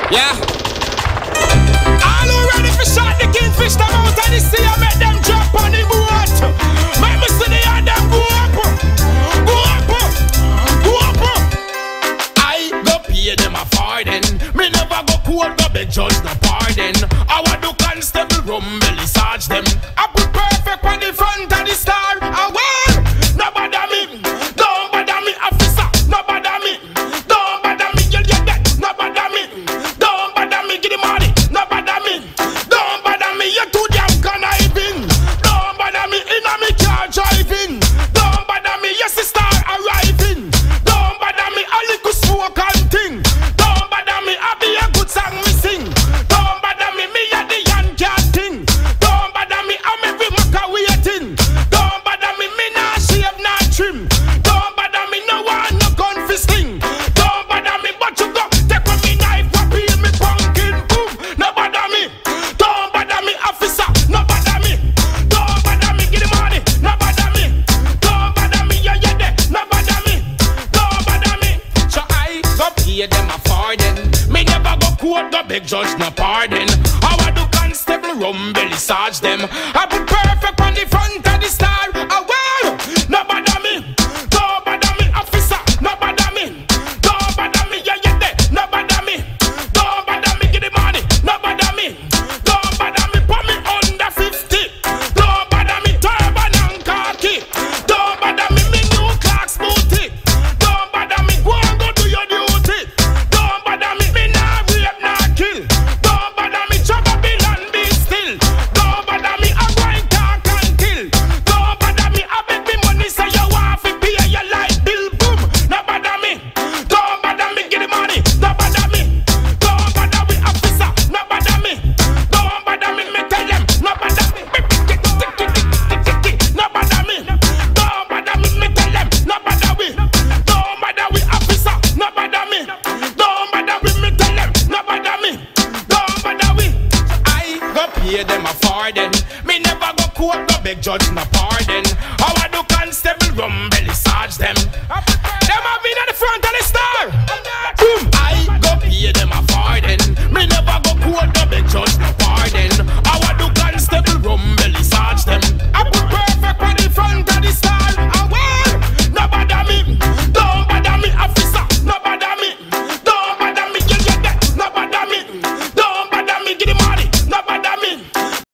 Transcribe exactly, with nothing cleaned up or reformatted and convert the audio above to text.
Yeah. All who ready for shot the kingfish them out of the sea and make them drop on the boat. Make me see the hand them go up, go up, go up. I go pay them a farthing. Me never go court, go beg judge no pardon. I want do constable rum belly sarge them. I put perfect on the front of the star. I will no bother me, don't bother me, officer. No bother me, don't bother me, you'll get that. No bother me, don't bother me, give the money. No bother me, don't bother me, you're too damn conniving. Don't bother me, in a me car driving. Don't bother me, your sister arriving. Don't bother me, a little smoke and thing. Don't bother me, I be a good song we sing. Don't bother me, me a the young cat thing. Don't bother me, I'm every maca waiting. Don't bother me, me nah shave, nah trim. Don't bother me, no one, no gun fi sling. Don't bother me, but you go take with me knife, whap in me pumpkin, boom. No bother me, don't bother me, officer. No bother me, don't bother me, give the money. No bother me, don't bother me, yeah yeah there. No bother me, don't bother me. So I go pay them a farthing. Me never go court, go beg judge no pardon. I want do constable rum belly sarge them. I put perfect on the front of the star. I will no bother me, don't bother me, officer. No bother me, don't bother me, yeah yeah there. No bother me, don't bother me, give the money. No bother me, don't bother me, put me under fifty. Don't bother me, turban and khaki. Don't bother me, me new Clarks booty. Don't bother me, go and go do your duty. Don't bother me, me nah rape, nah kill. Don't bother me, chop a bill and be still. Don't bother me, I go and talk and kill. Don't bother me, I beg me money, say you want to pay your light bill, boom. No bother me, don't bother me, give the money. No bother me, don't bother me, officer. No bother me, don't bother me, me tell them. No bother me, no bother me, don't bother me, me tell them. No bother we, don't bother we, officer. No bother me, don't bother we, me tell them. No bother me, don't bother we. I go pay them a farthing. Me never go court, go beg judge no pardon. I want do constable rum